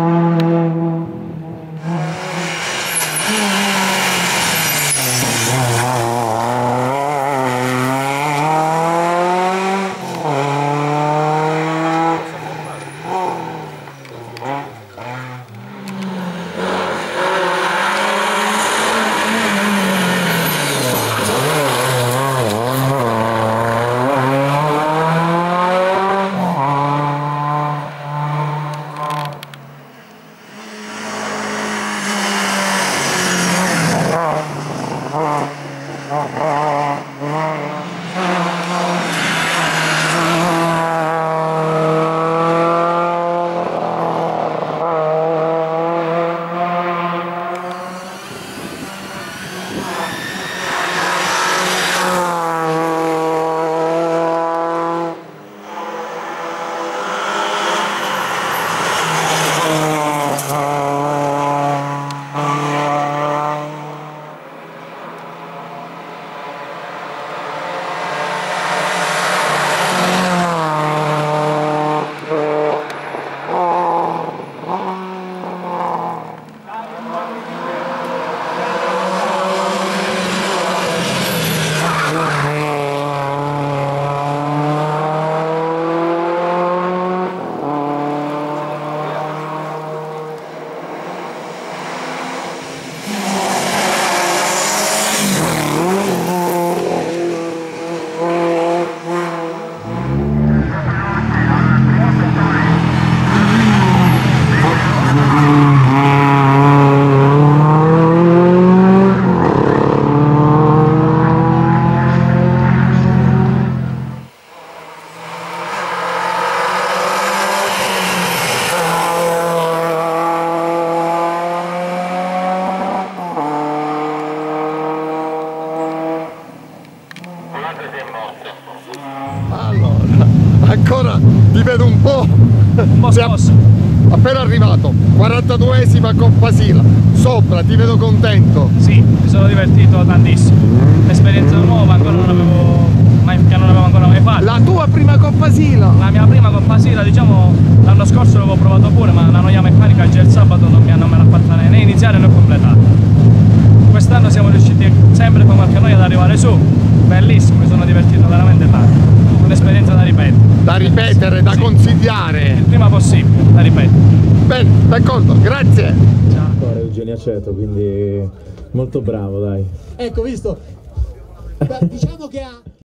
Allora, ancora ti vedo un po' scosso. Appena arrivato, 42esima Coppa Sila, sopra, ti vedo contento. Sì, mi sono divertito tantissimo. Esperienza nuova, ancora non avevo ancora mai fatto. La tua prima Coppa Sila? La mia prima Coppa Sila, diciamo, l'anno scorso l'avevo provato pure, ma la noia meccanica già il sabato non me l'ha fatta né iniziare né completare. Quest'anno siamo riusciti sempre con qualche noia ad arrivare su. Bellissimo, mi sono divertito veramente tanto. Un'esperienza da ripetere. Da ripetere, da consigliare. Il prima possibile, da ripetere. Bene, d'accordo, grazie. Ciao. Eugenio Aceto, quindi molto bravo, dai. Ecco, visto? Beh, diciamo che ha